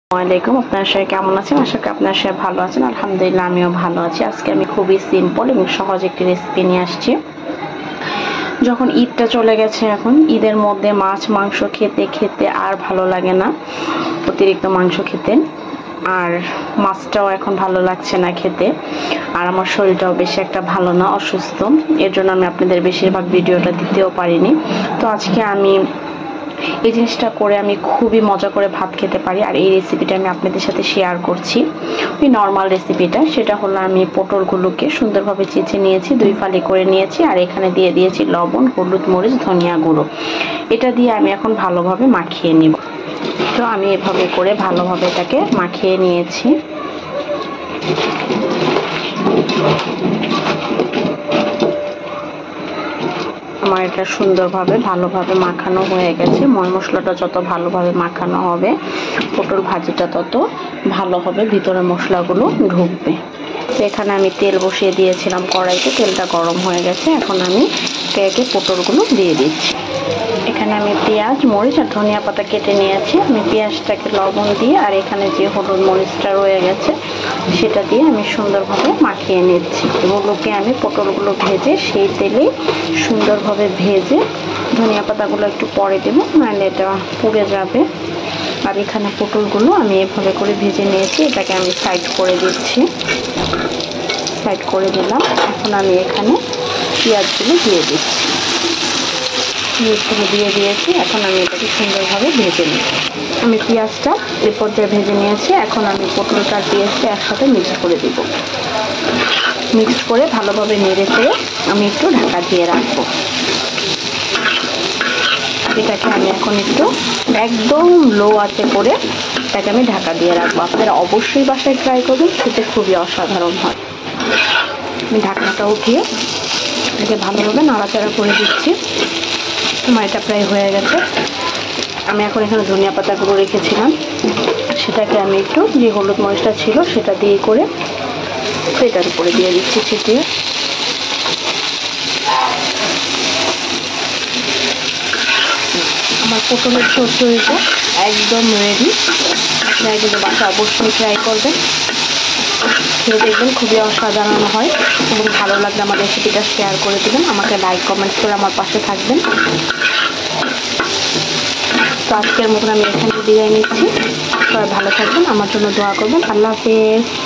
আসসালামাইকুম, আপনারা সবাই কেমন আছেন? আশা করি আপনারা সবাই ভালো আছেন। আলহামদুলিল্লাহ আমিও ভালো আছি। আজকে আমি খুবই সিম্পল এবং সহজ একটি রেসিপি নিয়ে আসছি। যখন ঈদটা চলে গেছে, এখন ঈদের মধ্যে মাছ মাংস খেতে খেতে আর ভালো লাগে না, অতিরিক্ত মাংস খেতে। আর মাছটাও এখন ভালো লাগছে না খেতে। আর আমার শরীরটাও বেশি একটা ভালো না, অসুস্থ। এর জন্য আমি আপনাদের বেশিরভাগ ভিডিওটা দিতেও পারিনি। তো আজকে আমি এই জিনিসটা করে আমি খুবই মজা করে ভাত খেতে পারি। আর এই রেসিপিটা আমি আপনাদের সাথে শেয়ার করছি। ওই নর্মাল রেসিপিটা, সেটা হলো আমি পটলগুলোকে সুন্দরভাবে চেঁচে নিয়েছি, 2 ফালি করে নিয়েছি। আর এখানে দিয়ে দিয়েছি লবণ, হলুদ, মরিচ, ধনিয়া গুঁড়ো। এটা দিয়ে আমি এখন ভালোভাবে মাখিয়ে নিব। তো আমি এভাবে করে ভালোভাবে এটাকে মাখিয়ে নিয়েছি। আমার এটা সুন্দরভাবে ভালোভাবে মাখানো হয়ে গেছে। ময় মশলাটা যত ভালোভাবে মাখানো হবে, পটল ভাজিটা তত ভালো হবে, ভিতরে মশলাগুলো ঢুকবে। তো এখানে আমি তেল বসিয়ে দিয়েছিলাম কড়াইতে, তেলটা গরম হয়ে গেছে। এখন আমি একে একে পটলগুলো দিয়ে দিচ্ছি। এখানে আমি পেঁয়াজ, মরিচ আর ধনিয়া পাতা কেটে নিয়েছি। আমি পেঁয়াজটাকে লবণ দিয়ে আর এখানে যে হলুদ মরিচটা রয়ে গেছে সেটা দিয়ে আমি সুন্দরভাবে মাখিয়ে নিচ্ছি। এগুলোকে আমি পটলগুলো ভেজে সেই তেলে সুন্দরভাবে ভেজে, ধনিয়া পাতাগুলো একটু পরে দেবো, নাহলে এটা পুড়ে যাবে। আর এখানে পটলগুলো আমি এভাবে করে ভেজে নিয়েছি, এটাকে আমি সাইড করে দিচ্ছি। সাইড করে দিলাম। এখন আমি এখানে পেঁয়াজগুলো দিয়ে দিচ্ছি। পেঁয়াজগুলো দিয়ে দিয়েছি। এখন আমি এটাকে সুন্দরভাবে ভেজে নিই। আমি পেঁয়াজটা এই পর্যায়ে ভেজে নিয়েছি। এখন আমি পটলটা আর পেঁয়াজটা একসাথে মিক্স করে দিব। মিক্স করে ভালোভাবে নেড়ে চেড়ে আমি একটু ঢাকা দিয়ে রাখবো। এটাকে আমি এখন একটু একদম লো আঁচে করে এটাকে আমি ঢাকা দিয়ে রাখবো। আপনারা অবশ্যই বাসায় ট্রাই করবেন, খেতে খুবই অসাধারণ হয়। আমি ঢাকনাটা উঠিয়ে এটাকে ভালোভাবে নাড়াচাড়া করে দিচ্ছি। আমার এটা প্রায় হয়ে গেছে। আমি এখন এখানে ধনিয়া পাতাগুলো রেখেছিলাম, সেটাকে আমি একটু যে হলুদ মরিচটা ছিল সেটা দিয়ে করে এটার উপরে দিয়ে দিচ্ছি ছিটিয়ে। আমার পটলের চচ্চড়িটা একদম রেডি। আপনারা কিন্তু বাসা অবশ্যই ট্রাই করবেন, খেয়ে দেখবেন খুবই অসাধারণ হয়। এবং ভালো লাগলে আমার রেসিপিটা শেয়ার করে দেবেন, আমাকে লাইক কমেন্টস করে আমার পাশে থাকবেন। তো আজকের মতন আমি এখানে বিদায় নিচ্ছি। সবাই ভালো থাকবেন, আমার জন্য দোয়া করবেন। আল্লাহ হাফেজ।